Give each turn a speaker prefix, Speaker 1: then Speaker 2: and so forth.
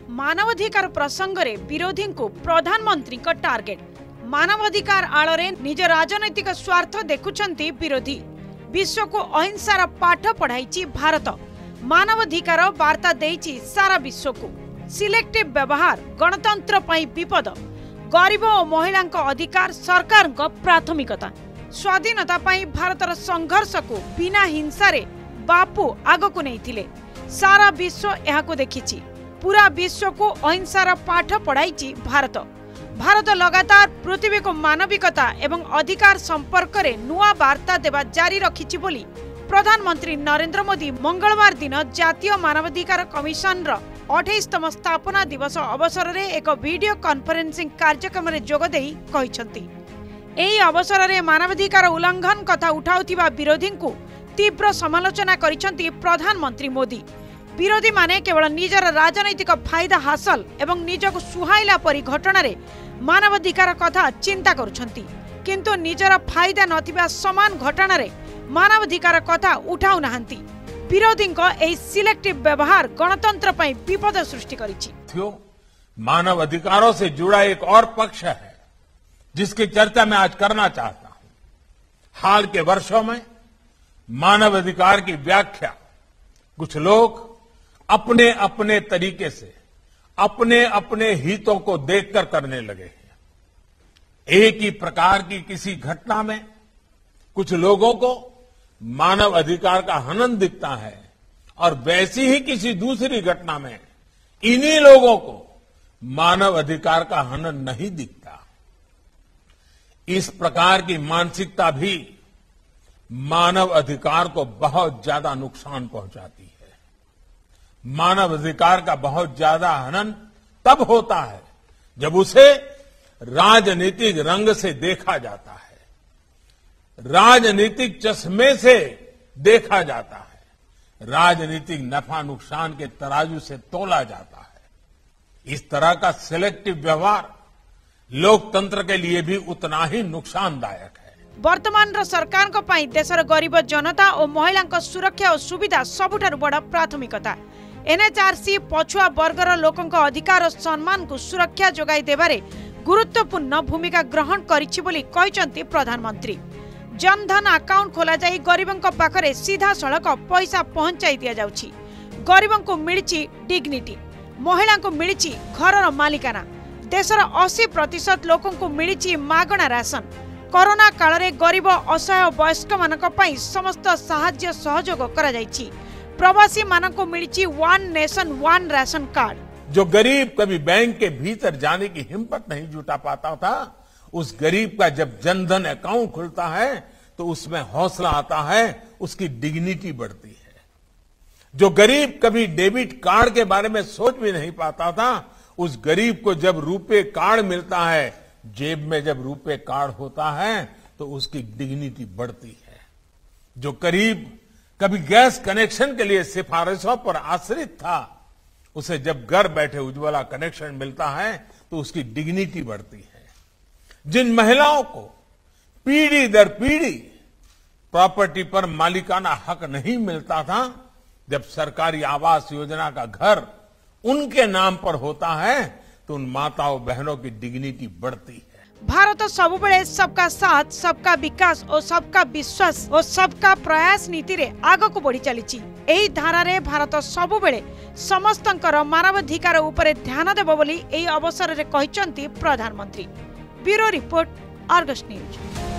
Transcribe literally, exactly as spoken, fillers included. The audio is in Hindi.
Speaker 1: मानवाधिकार प्रसंग रे विरोधी को प्रधानमंत्री का टार्गेट। मानवाधिकार आଳରେ निज राजनैतिक स्वार्थ देखुछंती विरोधी। विश्व को अहिंसार पाठ पढ़ाई भारत। मानवाधिकार वार्ता देइछि सारा विश्व को। सिलेक्टिव व्यवहार गणतंत्र पई विपद। गरीब और महिला अधिकार सरकार प्राथमिकता। स्वाधीनता पई भारतर संघर्ष को बिना हिंसा रे बापू आगकु नैथिले। सारा विश्व एहाको देखिछि। पूरा विश्व को अहिंसार पाठ पढ़ाई भारत। भारत लगातार पृथ्वी को मानविकता एवं अधिकार संपर्क रे नुआ वार्ता देवा जारी रखिछि बोली प्रधानमंत्री नरेंद्र मोदी मंगलवार दिन जातीय मानवाधिकार कमिशन रो अट्ठाईसतम स्थापना दिवस अवसर रे एक वीडियो कॉन्फ्रेंसिंग कार्यक्रम रे जोग देई कहिसंती। एही अवसर रे मानवाधिकार उल्लंघन कथा उठाउथिबा विरोधी को तीव्र समालोचना करिसंती प्रधानमंत्री मोदी। विरोधी माने केवल निजर राजनैतिक फायदा हासिल एवं निजको सुहाइला परी घटना रे मानवाधिकार कथा चिंता करुछंती, किंतु निजर फायदा नथिबा समान घटना रे मानवाधिकार कथा उठाउ नाहंती। विरोधी को एही सिलेक्टिव व्यवहार गणतंत्र पई विपद सृष्टि करिछि।
Speaker 2: मानव अधिकारों से जुड़ा एक और पक्ष है जिसकी चर्चा मैं आज करना चाहता हूं। हाल के वर्षों में मानव अधिकार की व्याख्या कुछ लोग अपने अपने तरीके से अपने अपने हितों को देखकर करने लगे हैं। एक ही प्रकार की किसी घटना में कुछ लोगों को मानव अधिकार का हनन दिखता है और वैसी ही किसी दूसरी घटना में इन्हीं लोगों को मानव अधिकार का हनन नहीं दिखता। इस प्रकार की मानसिकता भी मानव अधिकार को बहुत ज्यादा नुकसान पहुंचाती है। मानव अधिकार का बहुत ज्यादा हनन तब होता है जब उसे राजनीतिक रंग से देखा जाता है, राजनीतिक चश्मे से देखा जाता है, राजनीतिक नफा नुकसान के तराजू से तोला जाता है। इस तरह का सिलेक्टिव व्यवहार लोकतंत्र के लिए भी उतना ही नुकसानदायक है।
Speaker 1: वर्तमान रो सरकार को पाई देशर गरीब जनता और महिला को सुरक्षा और सुविधा सबुठारु बड़ प्राथमिकता। एनएचआरसी पछुआ वर्गर लोकों अधिकार और सम्मान को सुरक्षा जोगाई देबारे गुरुत्वपूर्ण भूमिका ग्रहण करिछि बोली कहिसंती प्रधानमंत्री। जनधन अकाउंट खोला जाई गरीबों पाखरे सीधा सड़क पैसा पहुंचाई दिया जाउछि। गरीबों को मिलिछि डिग्निटी, महिला को मिलिछि घरर मालिकाना। देशर अस्सी प्रतिशत लोकों को मिलिछि मागणा राशन। कोरोना काल रे गरीब असहाय वयस्क मानक पई समस्त सहाय्य सहयोग करा जाइछि। प्रवासी मानक को मिलिछि one nation one ration card.
Speaker 2: जो गरीब कभी बैंक के भीतर जाने की हिम्मत नहीं जुटा पाता था, उस गरीब का जब जनधन अकाउंट खुलता है तो उसमें हौसला आता है, उसकी डिग्निटी बढ़ती है। जो गरीब कभी डेबिट कार्ड के बारे में सोच भी नहीं पाता था, उस गरीब को जब रुपए कार्ड मिलता है, जेब में जब रुपए कार्ड होता है तो उसकी डिग्निटी बढ़ती है। जो गरीब कभी गैस कनेक्शन के लिए सिफारिशों पर आश्रित था, उसे जब घर बैठे उज्ज्वला कनेक्शन मिलता है तो उसकी डिग्निटी बढ़ती है। जिन महिलाओं को पीढ़ी दर पीढ़ी प्रॉपर्टी पर मालिकाना हक नहीं मिलता था, जब सरकारी आवास योजना का घर उनके नाम पर होता है तो उन माताओं बहनों की डिग्निटी बढ़ती है।
Speaker 1: भारत सबुबेले सबका साथ, सबका विकास और सबका विश्वास और सबका प्रयास नीति रे आगको बढ़ी चलीछि। एही धारा रे भारत सबुबेले समस्तंकर मानवाधिकार उपरे ध्यान देबो बोली एही अवसर रे कहिसंती प्रधानमंत्री। Bureau report, Argus news.